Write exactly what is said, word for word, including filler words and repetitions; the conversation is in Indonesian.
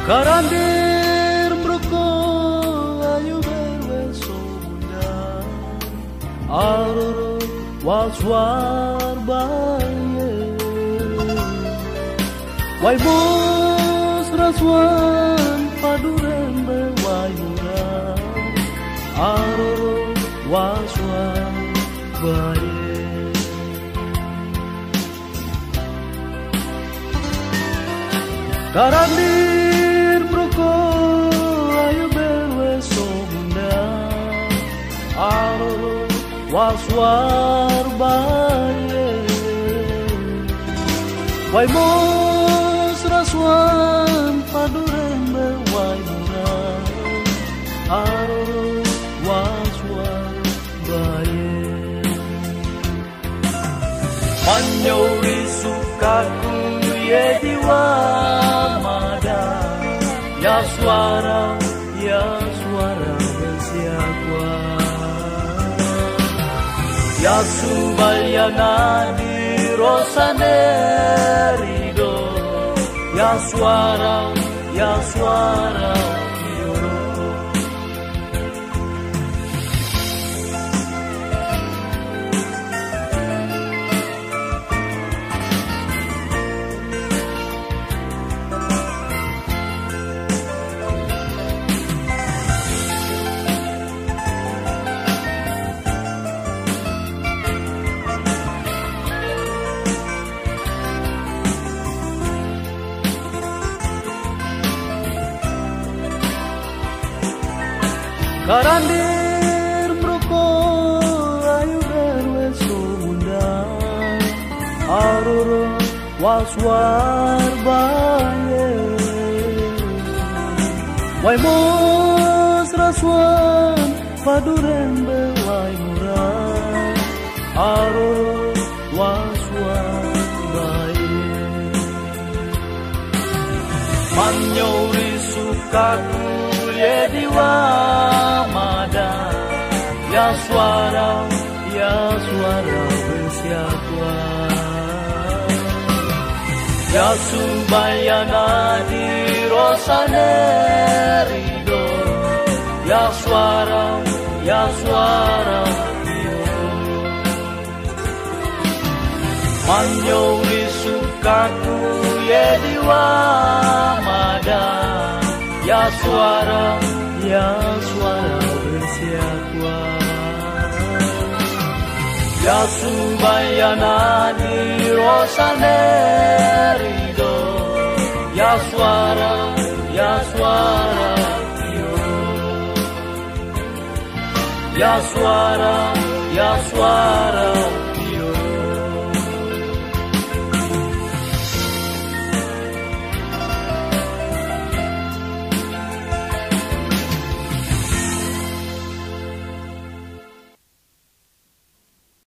Karandir broko ayu berweso bunda aroro waswar baye wai bos raswan paduren bewai mura aroro waswar baye Karandir broko ayu berweso bunda aroro waswar baye wai mos raswan paduren bewai mura aroro waswar baye manyauri sukaku ye diwa ya suara, ya suara bersiakwa ya subayana di rosanerido ya suara, ya suara Karandir broko ayu berweso bunda aroro waswar baye wai mos raswan paduren bewai mura aroro waswar baye manyauri sukaku ye diwa ya suara, ya suara bersiakwa ya subayana di rosanerido ya suara, ya suara manyauri sukaku ye diwa mada ya suara, ya suara bersiakwa ya subayana di rosanerido ya suara, ya suara ya suara, ya suara